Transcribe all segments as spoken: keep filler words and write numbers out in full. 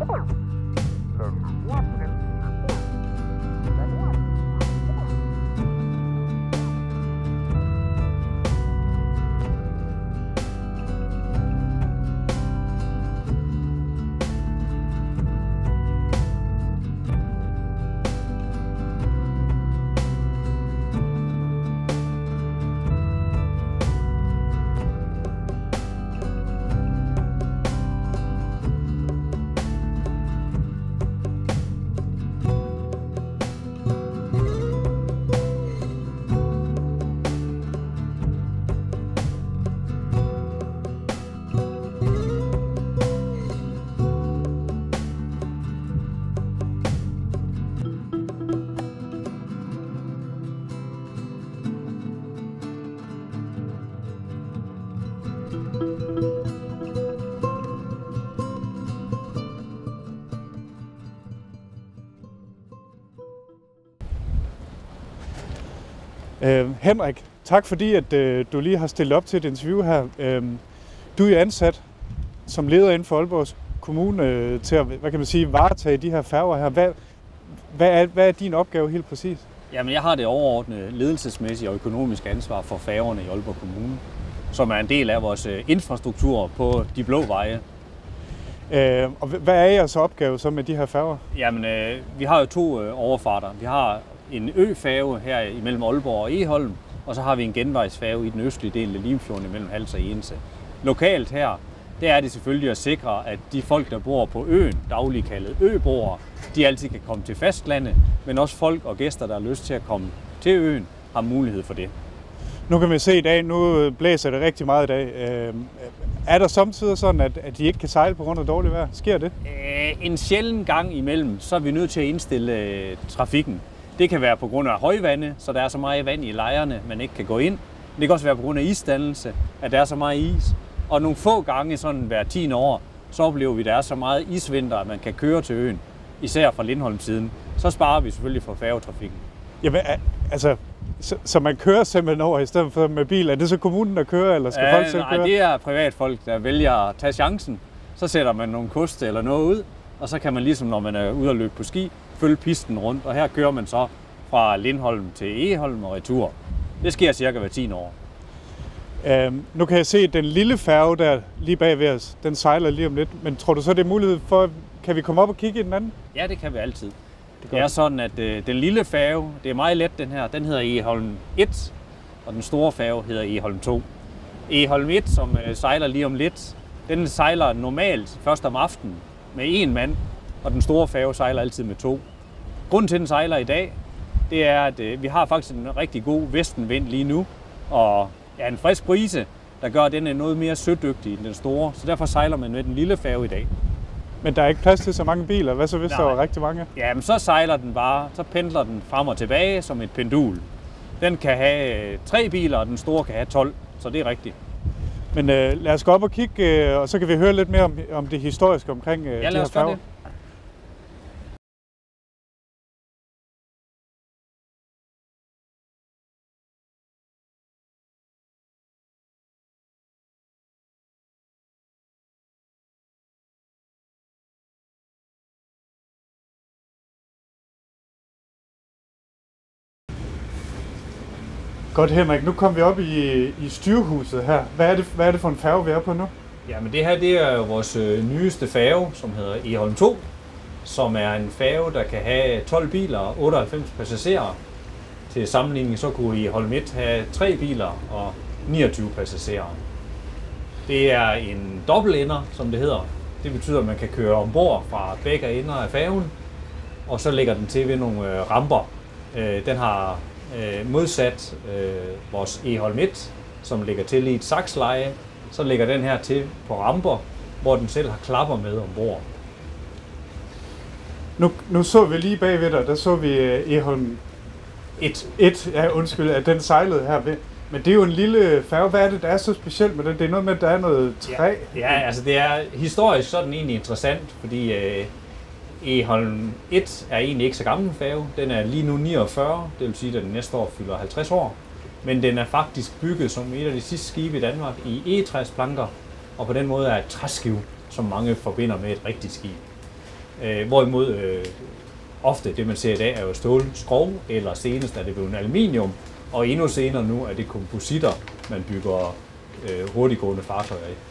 Øh, Henrik, tak fordi at, øh, du lige har stillet op til et interview her. Øh, du er ansat som leder inden for Aalborg Kommune øh, til at, hvad kan man sige, varetage de her færger her. Hvad, hvad, er, hvad er din opgave helt præcis? Jamen, jeg har det overordnede ledelsesmæssige og økonomiske ansvar for færgerne i Aalborg Kommune, som er en del af vores infrastruktur på de blå veje. Øh, og hvad er jeres opgave så med de her færger? Jamen, øh, vi har jo to øh, overfarter. Vi har en øfærge her imellem Aalborg og Egholm, og så har vi en genvejsfærge i den østlige del af Limfjorden imellem Hals og Egense. Lokalt her, der er det selvfølgelig at sikre, at de folk, der bor på øen, dagligt kaldet øboere, de altid kan komme til fastlandet, men også folk og gæster, der har lyst til at komme til øen, har mulighed for det. Nu kan vi se i dag, nu blæser det rigtig meget i dag. Øh, er der samtidig sådan, at, at de ikke kan sejle på grund af dårligt vejr? Sker det? Øh, en sjælden gang imellem, så er vi nødt til at indstille øh, trafikken. Det kan være på grund af højvande, så der er så meget vand i lejrene, man ikke kan gå ind. Det kan også være på grund af isdannelse, at der er så meget is. Og nogle få gange, sådan hver tiende år, så oplever vi, at der er så meget isvinter, at man kan køre til øen, især fra Lindholm-siden. Så sparer vi selvfølgelig for færgetrafikken. Jamen, altså, så, så man kører simpelthen over i stedet for med bil. Er det så kommunen, der kører, eller skal ja, folk selv køre? Nej, det er privatfolk, der vælger at tage chancen. Så sætter man nogle koste eller noget ud, og så kan man ligesom, når man er ude at løbe på ski, følge pisten rundt. Og her kører man så fra Lindholm til Egholm og retur. Det sker cirka hver tiende år. Øhm, nu kan jeg se, at den lille færge der lige bag ved os, den sejler lige om lidt. Men tror du så, det er mulighed for, kan vi komme op og kigge i den anden? Ja, det kan vi altid. Det, det er sådan, at øh, den lille færge, det er meget let den her, den hedder Egholm et, og den store færge hedder Egholm to. Egholm et, som øh, sejler lige om lidt, den sejler normalt først om aftenen med én mand, og den store færge sejler altid med to. Grunden til, at den sejler i dag, det er, at øh, vi har faktisk en rigtig god vestenvind lige nu, og ja, en frisk brise, der gør, at den er noget mere sødygtig end den store, så derfor sejler man med den lille færge i dag. Men der er ikke plads til så mange biler. Hvad så, hvis Nej. der var rigtig mange? Ja, men så sejler den bare, så pendler den frem og tilbage som et pendul. Den kan have tre biler, og den store kan have tolv, så det er rigtigt. Men øh, lad os gå op og kigge, øh, og så kan vi høre lidt mere om, om det historiske omkring øh, ja, de her færger. Godt, Henrik. Nu kommer vi op i, i styrehuset her. Hvad er, det, hvad er det for en færge, vi er på nu? Jamen det her, det er jo vores øh, nyeste færge, som hedder Egholm to, som er en færge, der kan have tolv biler og otteoghalvfems passagerer. Til sammenligning så kunne Egholm et have tre biler og niogtyve passagerer. Det er en dobbeltender, som det hedder. Det betyder, at man kan køre ombord fra begge ender af færgen, og så lægger den til ved nogle øh, ramper. Øh, den har Øh, modsat øh, vores Egholm et, som ligger til i et saksleje, så ligger den her til på ramper, hvor den selv har klapper med ombord. Nu, nu så vi lige bagved dig, der så vi Egholm et, et ja, undskyld, at den sejlede her ved. Men det er jo en lille færge. Hvad er det, der er så specielt med den? Det er noget med, at der er noget træ. Ja, ja, altså det er historisk sådan egentlig interessant, fordi øh, Egholm et er egentlig ikke så gammel en færge. Den er lige nu niogfyrre, det vil sige, at den næste år fylder halvtreds år. Men den er faktisk bygget som et af de sidste skibe i Danmark i egetræsplanker, og på den måde er et træskiv, som mange forbinder med et rigtigt skib. Øh, hvorimod øh, ofte det man ser i dag er jo stålskrog, eller senest er det blevet aluminium, og endnu senere nu er det kompositter, man bygger øh, hurtiggående fartøjer i.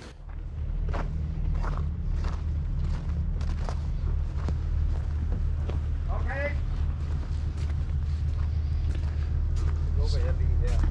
Okay. Nu lukker jeg lige her.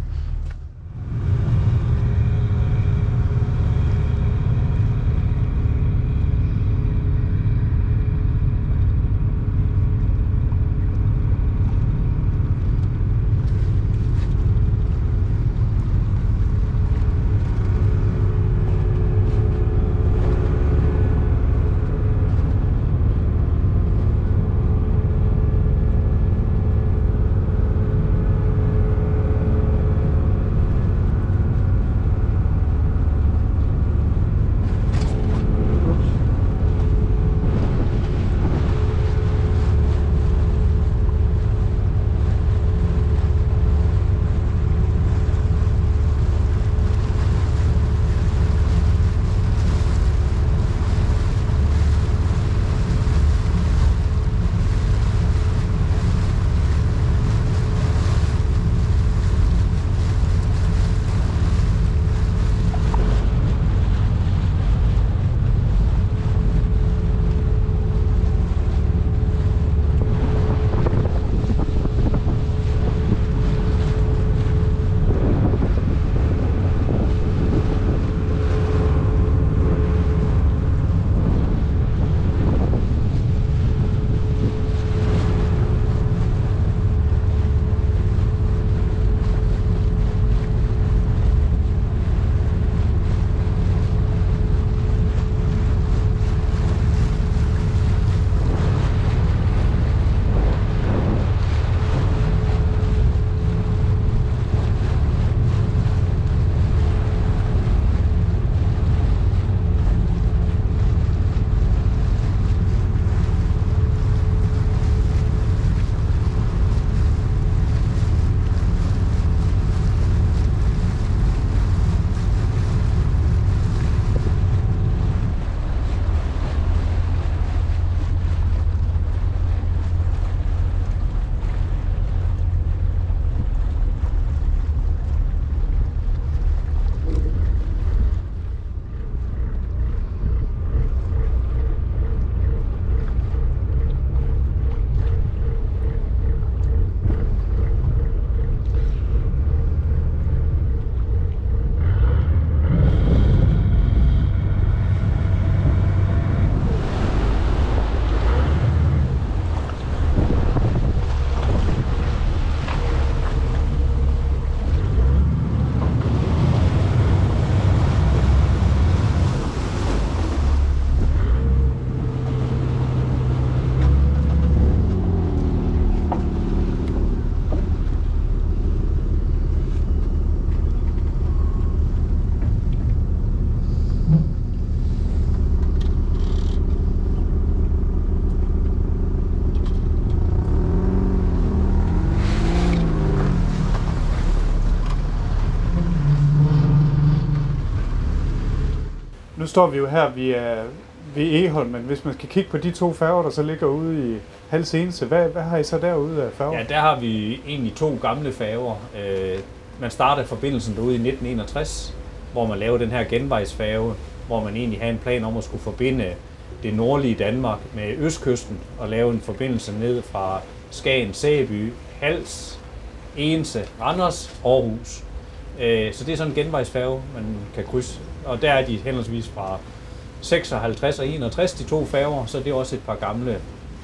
Nu står vi jo her ved, ved Egholm, men hvis man skal kigge på de to færger, der så ligger ude i Hals Ense, hvad, hvad har I så derude af færger? Ja, der har vi egentlig to gamle færger. Øh, man startede forbindelsen derude i nitten enogtres, hvor man lavede den her genvejsfærge, hvor man egentlig havde en plan om at skulle forbinde det nordlige Danmark med østkysten og lave en forbindelse ned fra Skagen, Sæby, Hals, Ense, Randers, Aarhus. Øh, så det er sådan en genvejsfærge, man kan krydse. Og der er de henholdsvis fra seksoghalvtreds og enogtres, de to færger, så det er også et par gamle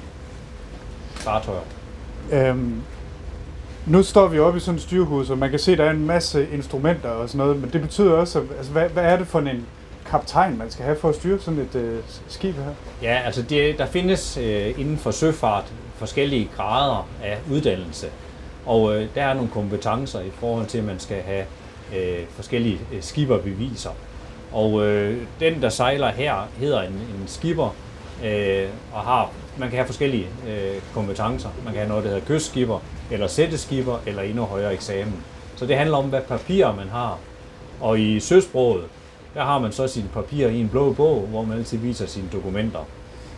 fartøjer. Øhm, nu står vi oppe i sådan et styrhus, og man kan se, at der er en masse instrumenter og sådan noget, men det betyder også, at, altså, hvad, hvad er det for en kaptajn, man skal have for at styre sådan et øh, skib her? Ja, altså det, der findes øh, inden for søfart forskellige grader af uddannelse, og øh, der er nogle kompetencer i forhold til, at man skal have øh, forskellige øh, skipperbeviser. Og øh, den, der sejler her, hedder en, en skipper, øh, og har, man kan have forskellige øh, kompetencer. Man kan have noget, der hedder kystskipper, eller sætteskipper, eller endnu højere eksamen. Så det handler om, hvad papirer man har. Og i søsproget, der har man så sine papirer i en blå bog, hvor man altid viser sine dokumenter.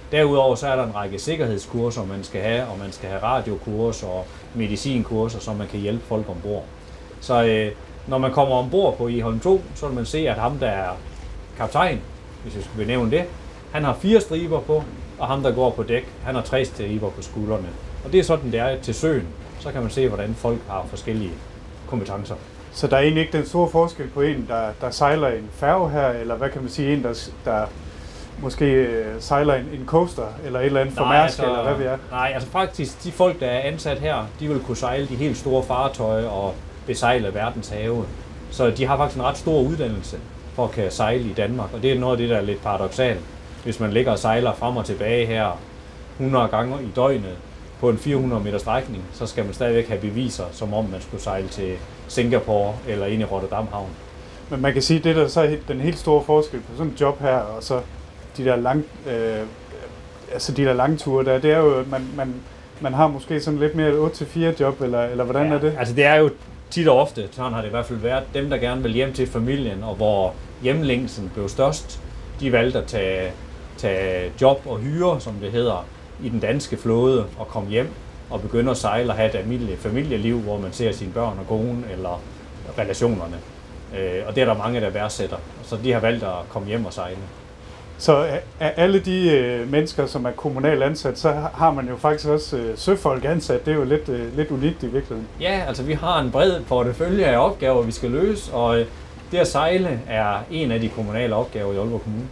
Derudover så er der en række sikkerhedskurser, man skal have, og man skal have radiokurser og medicinkurser, så man kan hjælpe folk ombord. Så øh, når man kommer ombord på Egholm to, så vil man se, at ham, der er kaptajn, hvis jeg skulle benævne det, han har fire striber på, og ham, der går på dæk, han har tre striber på skuldrene. Og det er sådan, det er til søen. Så kan man se, hvordan folk har forskellige kompetencer. Så der er egentlig ikke den store forskel på en, der, der sejler en færge her, eller hvad kan man sige, en, der, der måske øh, sejler en, en coaster, eller et eller andet for Mærsk, altså, eller hvad vi er? Nej, altså faktisk, de folk, der er ansat her, de vil kunne sejle de helt store fartøjer og besejle verdens have. Så de har faktisk en ret stor uddannelse for at kan sejle i Danmark, og det er noget af det, der er lidt paradoksalt. Hvis man ligger og sejler frem og tilbage her hundrede gange i døgnet på en fire hundrede meter strækning, så skal man stadigvæk have beviser, som om man skulle sejle til Singapore eller ind i Rotterdam havn. Men man kan sige, at det der så er den helt store forskel på sådan et job her, og så de der lang, øh, altså de der lange ture der, det er jo, at man, man, man har måske sådan lidt mere et otte til fire job, eller, eller hvordan ja, er det? Altså det er jo tit og ofte, sådan har det i hvert fald været, dem der gerne vil hjem til familien, og hvor hjemlængsen blev størst, de valgte at tage, tage job og hyre, som det hedder, i den danske flåde og komme hjem og begynde at sejle og have et almindeligt familieliv, hvor man ser sine børn og kone eller relationerne. Og det er der mange, der værdsætter. Så de har valgt at komme hjem og sejle. Så af alle de øh, mennesker, som er kommunalt ansat, så har man jo faktisk også øh, søfolk ansat. Det er jo lidt, øh, lidt unikt i virkeligheden. Ja, altså vi har en bred portefølje af opgaver, vi skal løse, og øh, det at sejle er en af de kommunale opgaver i Aalborg Kommune.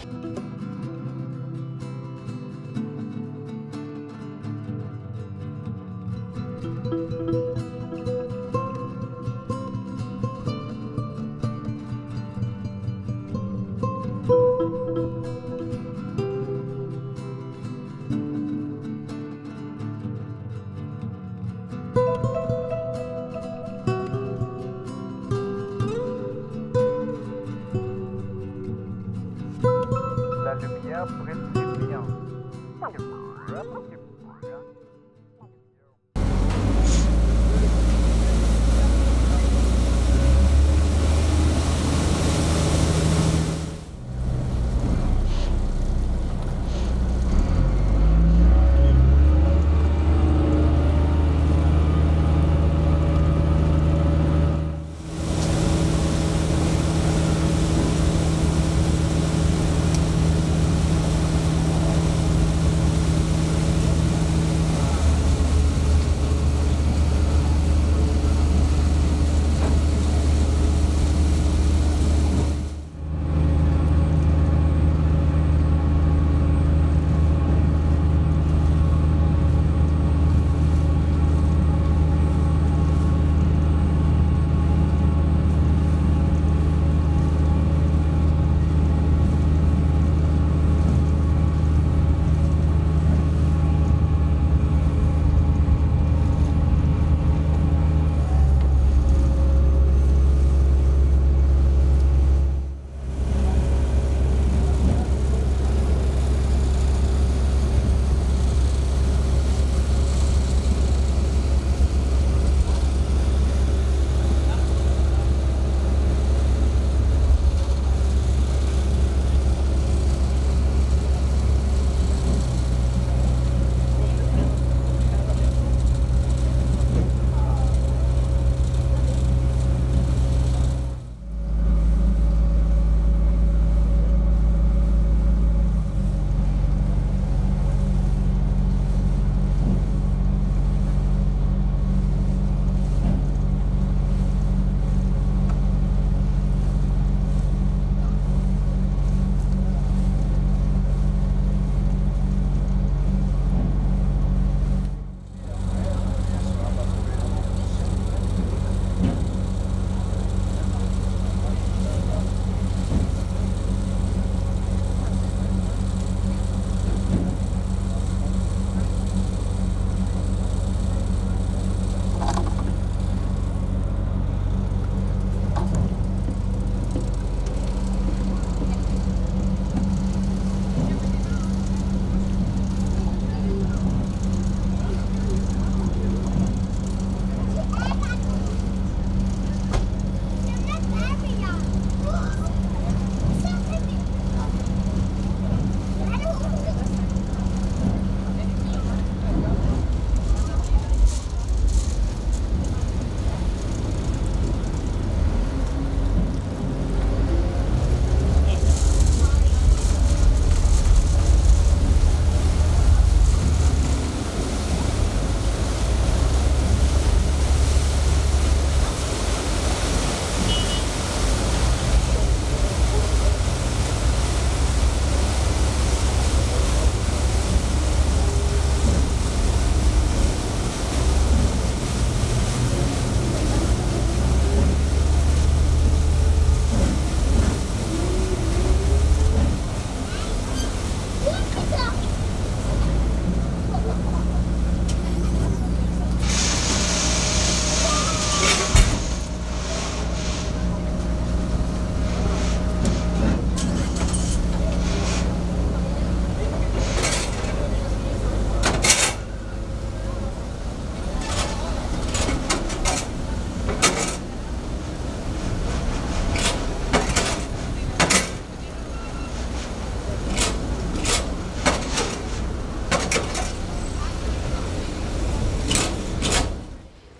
La lumière brille très brillante.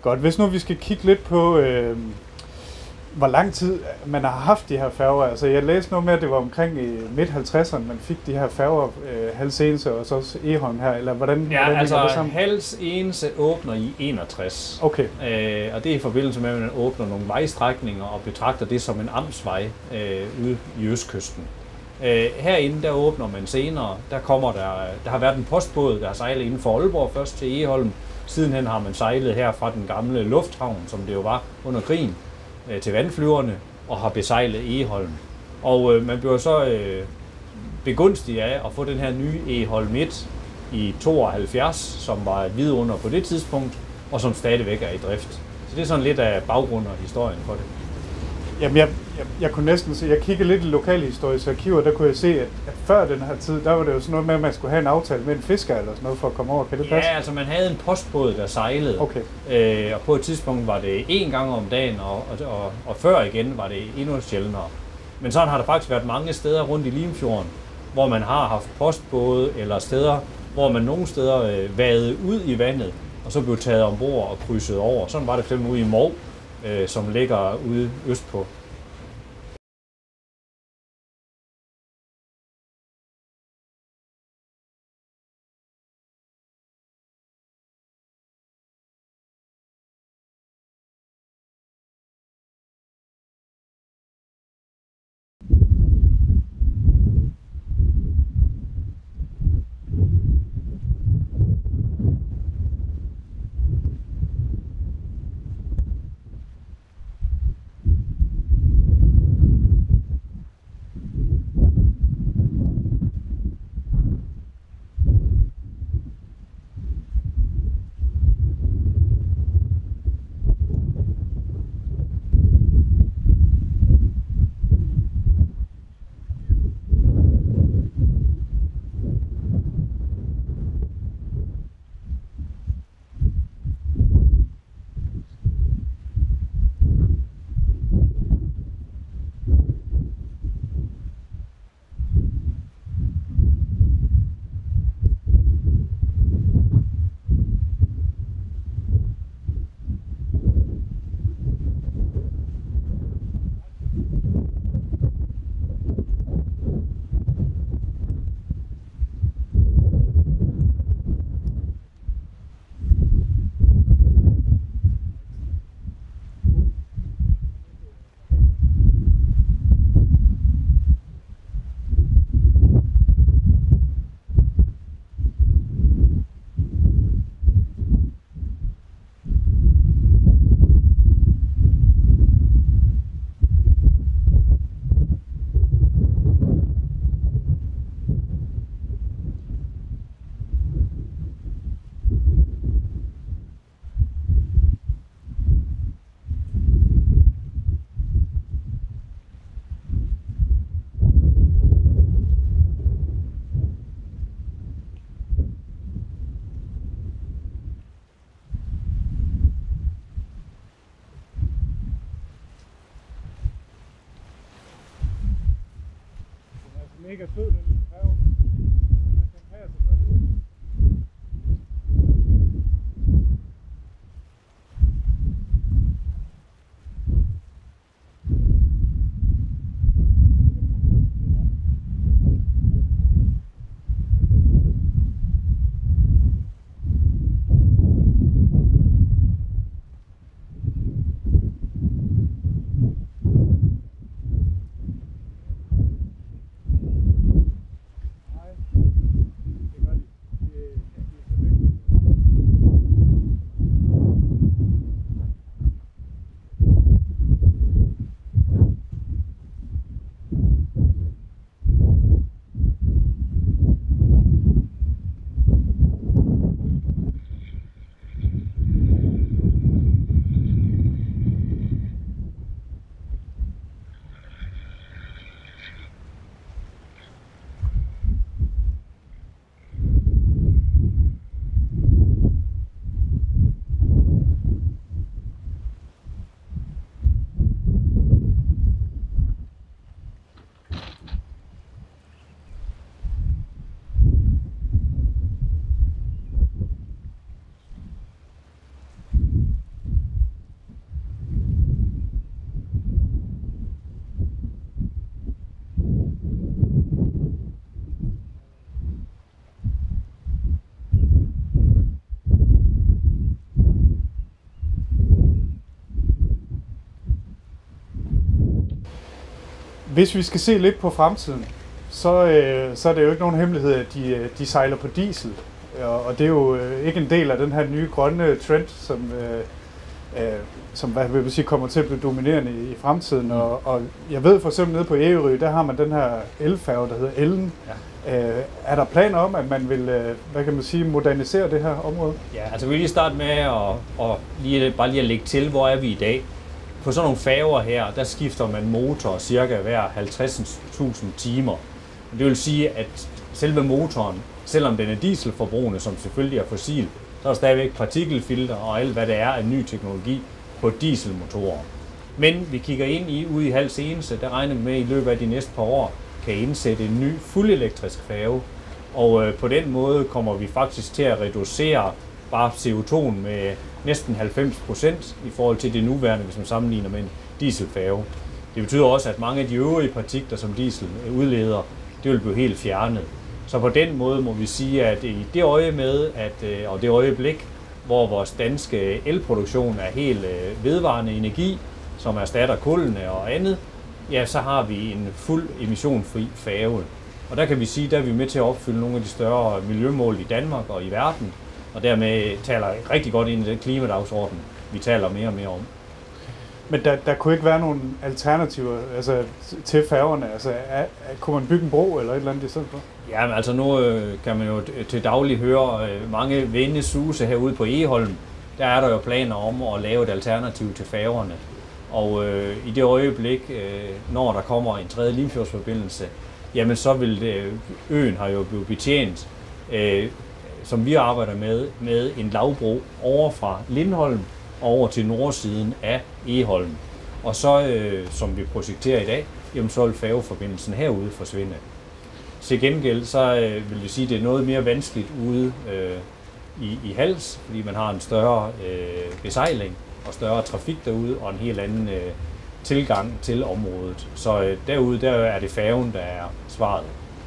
Godt. Hvis nu vi skal kigge lidt på, øh, hvor lang tid man har haft de her færger. Altså jeg læste noget med, at det var omkring i midt halvtredserne, man fik de her færger, øh, Hals Egense og så også Egholm her, eller hvordan? Ja, hvordan altså det sammen? Hals Egense åbner i enogtres. Okay. Øh, og det er i forbindelse med, at man åbner nogle vejstrækninger og betragter det som en amtsvej øh, ude i østkysten. Øh, herinde, der åbner man senere, der kommer der, der har været en postbåd, der har sejlet inden for Aalborg først til Egholm. Sidenhen har man sejlet her fra den gamle lufthavn, som det jo var under krigen, øh, til vandflyverne og har besejlet Egholm. Og øh, man bliver så øh, begunstiget af at få den her nye Egholm et i tooghalvfjerds, som var et vidunder på det tidspunkt, og som stadigvæk er i drift. Så det er sådan lidt af baggrund og historien for det. Jamen, jeg, jeg, jeg kunne næsten se, jeg kiggede lidt i lokalhistoriske arkiver, der kunne jeg se, at, at før den her tid, der var det jo sådan noget med, at man skulle have en aftale med en fisker eller sådan noget for at komme over. Kan det passe? Ja, altså man havde en postbåd, der sejlede, okay. øh, og på et tidspunkt var det én gang om dagen, og, og, og, og før igen var det endnu sjældnere. Men sådan har der faktisk været mange steder rundt i Limfjorden, hvor man har haft postbåde, eller steder, hvor man nogle steder øh, vadede ud i vandet, og så blev taget ombord og krydset over. Sådan var det for eksempel ude i Mov, øh, som ligger ude østpå. Mega fed, den færge. Man kan have sådan noget. hvis vi skal se lidt på fremtiden, så, øh, så er det jo ikke nogen hemmelighed, at de, de sejler på diesel. Og, og det er jo øh, ikke en del af den her nye grønne trend, som, øh, øh, som hvad vil jeg sige, kommer til at blive dominerende i, i fremtiden. Mm. Og, og jeg ved for eksempel nede på Ærø, der har man den her elfærge, der hedder Ellen. Ja. Øh, er der planer om, at man vil øh, hvad kan man sige, modernisere det her område? Ja, altså vi vil lige starte med at og lige, bare lige at lægge til, hvor er vi i dag. På sådan nogle færger her, der skifter man motor cirka hver halvtreds tusind timer. Det vil sige, at selve motoren, selvom den er dieselforbrugende, som selvfølgelig er fossil, så er der stadigvæk partikelfilter og alt, hvad det er af ny teknologi på dieselmotorer. Men vi kigger ind i, ude i Hals Egense, der regner vi med, at i løbet af de næste par år kan indsætte en ny fuldelektrisk færge. Og øh, på den måde kommer vi faktisk til at reducere bare C O to med næsten halvfems procent i forhold til det nuværende, hvis man sammenligner med en dieselfærge. Det betyder også, at mange af de øvrige partikler, som diesel udleder, det vil blive helt fjernet. Så på den måde må vi sige, at i det øje med, at, og det øjeblik, hvor vores danske elproduktion er helt vedvarende energi, som erstatter kulene og andet, ja, så har vi en fuld emissionfri færge. Og der kan vi sige, der er vi med til at opfylde nogle af de større miljømål i Danmark og i verden, og dermed taler rigtig godt ind i den klimadagsorden, vi taler mere og mere om. Men der, der kunne ikke være nogle alternativer altså, til færgerne? Altså, er, er, kunne man bygge en bro eller et eller andet i stedet for? Ja, men altså nu øh, kan man jo til daglig høre øh, mange vinde suse herude på Egholm. Der er der jo planer om at lave et alternativ til færgerne. Og øh, i det øjeblik, øh, når der kommer en tredje Limfjordsforbindelse, jamen så vil det, øen har jo blevet betjent, øh, som vi arbejder med, med en lavbro over fra Lindholm over til nordsiden af Egholm. Og så, øh, som vi projekterer i dag, jamen så vil færgeforbindelsen herude forsvinde. Til gengæld så øh, vil jeg sige, at det er noget mere vanskeligt ude øh, i, i Hals, fordi man har en større øh, besejling og større trafik derude og en helt anden øh, tilgang til området. Så øh, derude der er det færgen, der er svaret.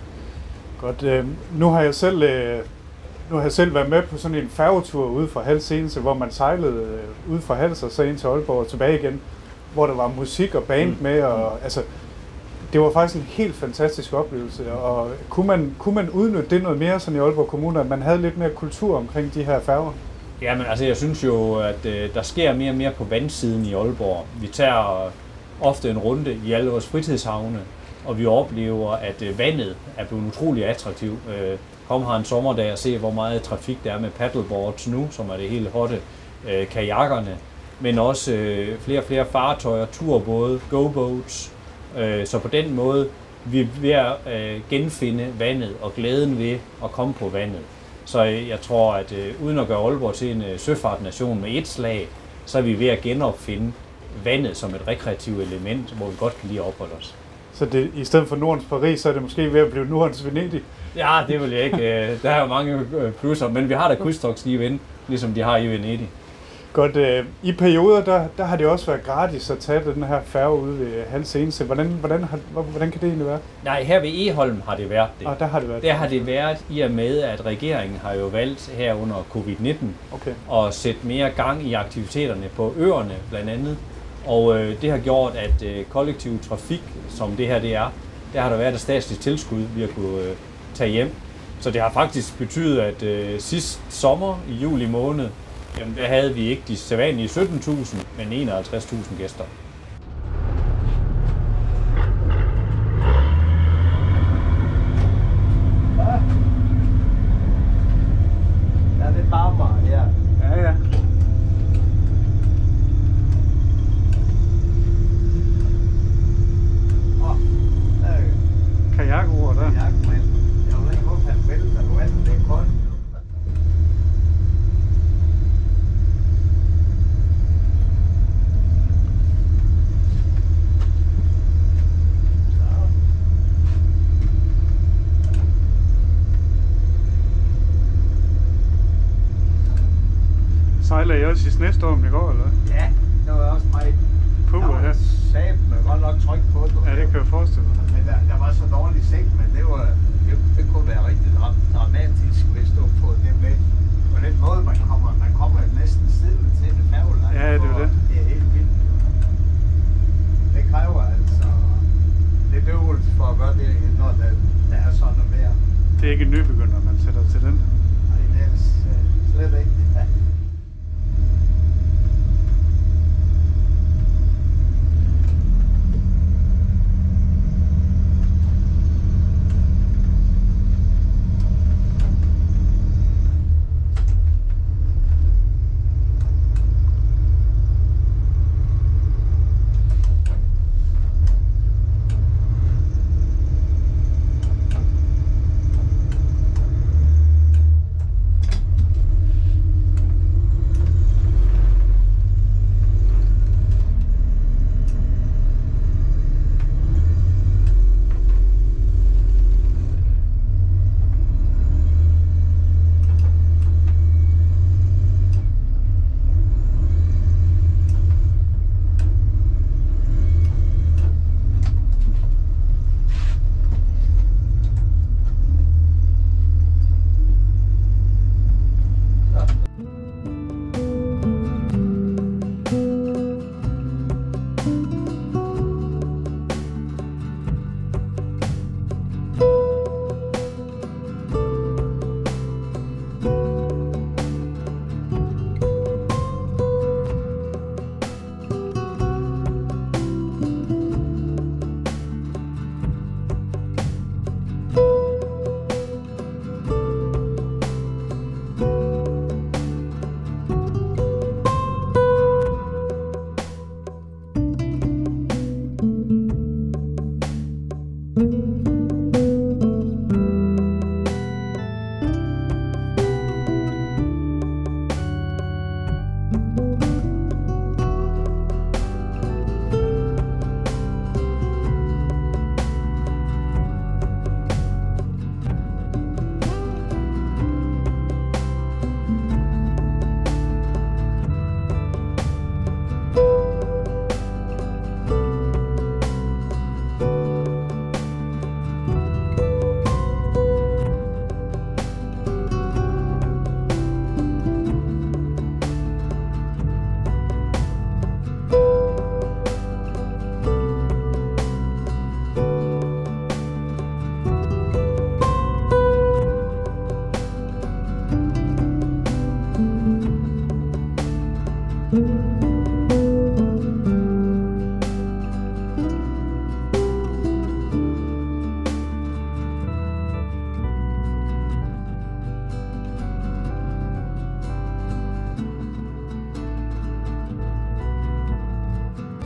Godt. Øh, nu har jeg selv øh, nu har jeg selv været med på sådan en færgetur ude fra Hals Egense, hvor man sejlede øh, ude fra Hals og så ind til Aalborg og tilbage igen, hvor der var musik og band mm. med, og altså det var faktisk en helt fantastisk oplevelse, og kunne man, kunne man udnytte det noget mere sådan i Aalborg Kommune, at man havde lidt mere kultur omkring de her færger? Jamen altså jeg synes jo, at øh, der sker mere og mere på vandsiden i Aalborg. Vi tager øh, ofte en runde i alle vores fritidshavne, og vi oplever, at øh, vandet er blevet utrolig attraktivt. Øh, kom her en sommerdag og se, hvor meget trafik der er med paddleboards nu, som er det hele hotte, øh, kajakkerne, men også øh, flere og flere fartøjer, turbåde, go-boats. Øh, så på den måde vi er ved at øh, genfinde vandet og glæden ved at komme på vandet. Så øh, jeg tror, at øh, uden at gøre Aalborg til en øh, søfartnation med et slag, så er vi ved at genopfinde vandet som et rekreativt element, hvor vi godt kan lide at opholde os. Så det, i stedet for Nordens Paris, så er det måske ved at blive Nordens Venedig? Ja, det vil jeg ikke. Der er jo mange plusser, men vi har da krydstogtskibe inde, ligesom de har i Venedig. Godt. Øh, I perioder, der, der har det også været gratis at tage den her færge ude ved Hals Egense. Hvordan, hvordan, har, hvordan kan det egentlig være? Nej, her ved Egholm har det været det. Ah, der har det været Der har det været i og med, at regeringen har jo valgt her under covid nitten okay. at sætte mere gang i aktiviteterne på øerne blandt andet. Og øh, det har gjort, at øh, kollektiv trafik, som det her det er, der har der været et statsligt tilskud, vi har kunne øh, tage hjem. Så det har faktisk betydet, at øh, sidste sommer i juli måned, jamen der havde vi ikke de sædvanlige sytten tusind, men enoghalvtreds tusind gæster. Ja, det er varmere her. Ja, ja. Åh, der er jo Kajakroer der. kajakmand. Jeg ved ikke, hvorfor han vælter nu, at det er koldt. Sejler I også i snestormen i går, eller hvad? Ja, det var også meget. Puh, der var ja. saben med godt nok tryk på det. Ja, det kan jeg forestille mig. Men der, der var så dårlig sigt, men det, var, det, det kunne være rigtig dra- dramatisk, hvis du får det med. På den måde, man kommer, man kommer næsten siden til det færgeleje. Ja, det er jo det. Det er helt vildt. Det kræver altså... Det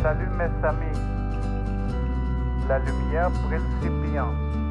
Salut mes amis. La lumière brille si brillant.